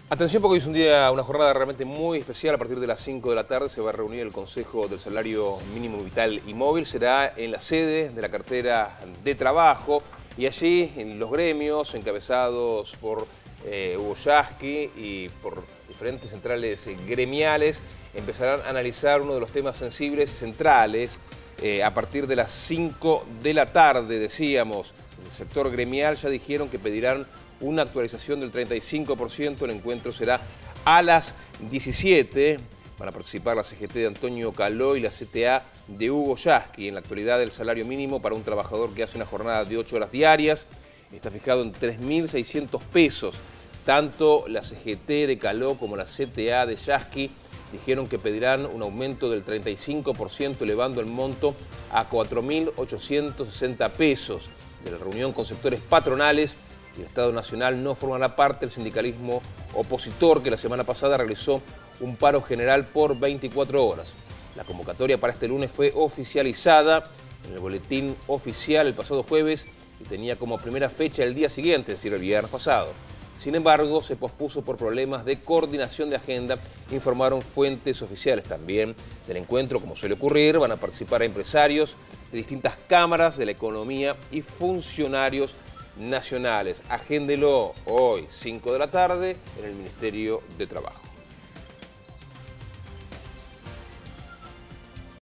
Atención porque hoy es una jornada realmente muy especial. A partir de las 5 de la tarde se va a reunir el Consejo del Salario Mínimo Vital y Móvil. Será en la sede de la cartera de trabajo y allí en los gremios encabezados por Hugo Yasky y por diferentes centrales gremiales empezarán a analizar uno de los temas sensibles y centrales a partir de las 5 de la tarde, decíamos. El sector gremial ya dijeron que pedirán una actualización del 35%, el encuentro será a las 17. Van a participar la CGT de Antonio Caló y la CTA de Hugo Yasky. En la actualidad el salario mínimo para un trabajador que hace una jornada de 8 horas diarias está fijado en 3.600 pesos. Tanto la CGT de Caló como la CTA de Yasky dijeron que pedirán un aumento del 35%, elevando el monto a 4.860 pesos. De la reunión con sectores patronales, el Estado Nacional no formará parte del sindicalismo opositor que la semana pasada realizó un paro general por 24 horas. La convocatoria para este lunes fue oficializada en el boletín oficial el pasado jueves y tenía como primera fecha el día siguiente, es decir, el viernes pasado. Sin embargo, se pospuso por problemas de coordinación de agenda, informaron fuentes oficiales. También del encuentro, como suele ocurrir, van a participar empresarios de distintas cámaras de la economía y funcionarios nacionales. Agéndelo hoy, 5 de la tarde, en el Ministerio de Trabajo.